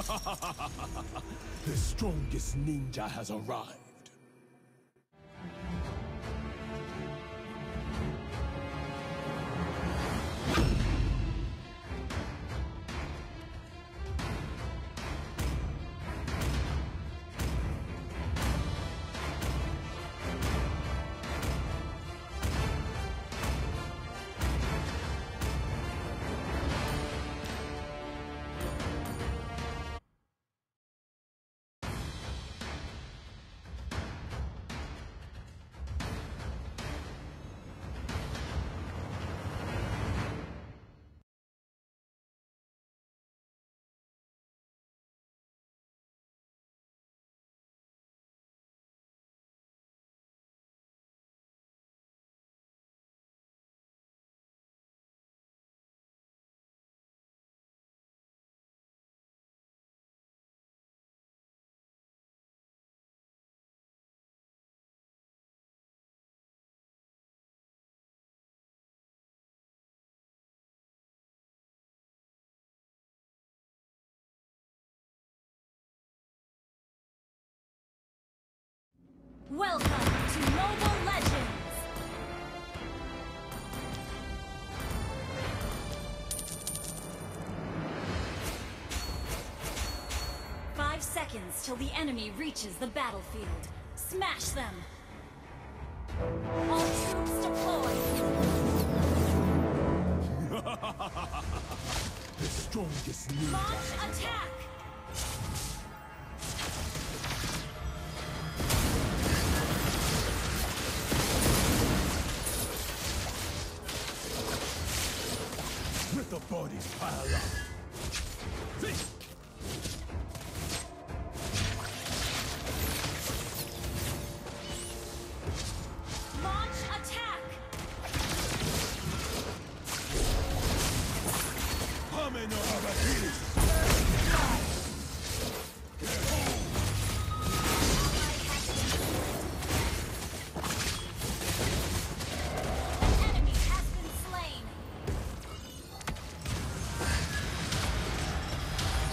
The strongest ninja has arrived. Welcome to Mobile Legends! Five seconds till the enemy reaches the battlefield. Smash them! All troops deployed! The strongest ninja. Launch attack! Let the bodies pile up. Launch attack! Ameno Abatis! An enemy has been slain!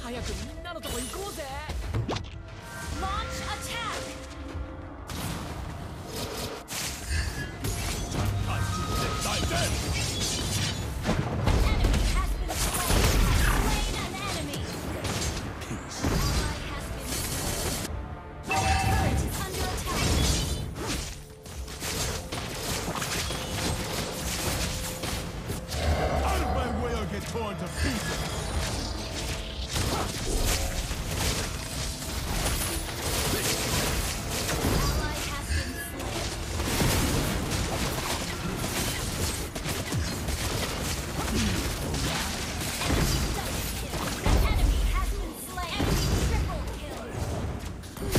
早くみんなのとこ行こうぜ。 Launch attack! I dead! Enemy has been slain! Slain an enemy! Peace. Ally has been slain. Our turret is under attack! Out of my way or get torn to pieces! Ally has been slain. Enemy double kill. An enemy has been slain. Enemy triple kill.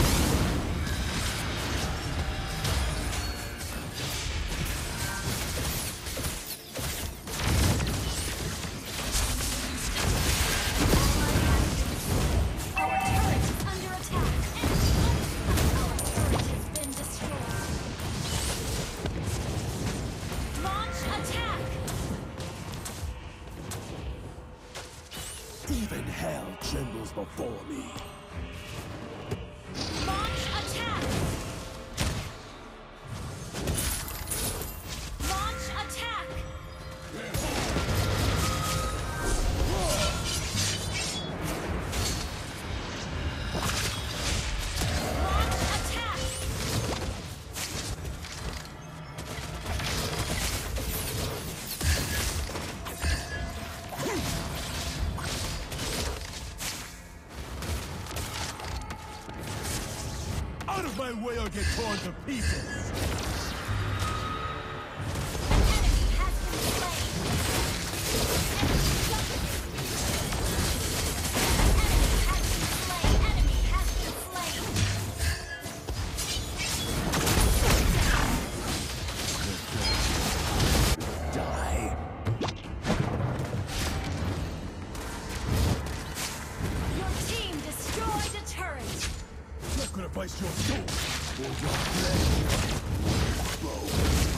Our turret is under attack. Our turret has been destroyed. Launch attack! Even hell trembles before me. Launch attack! Launch attack! Launch attack! Out of my way or get torn to pieces! Enemy has been slain! Enemy has been slain! Die. Your team destroyed a turret! Sacrifice your soul for your flesh. Bro.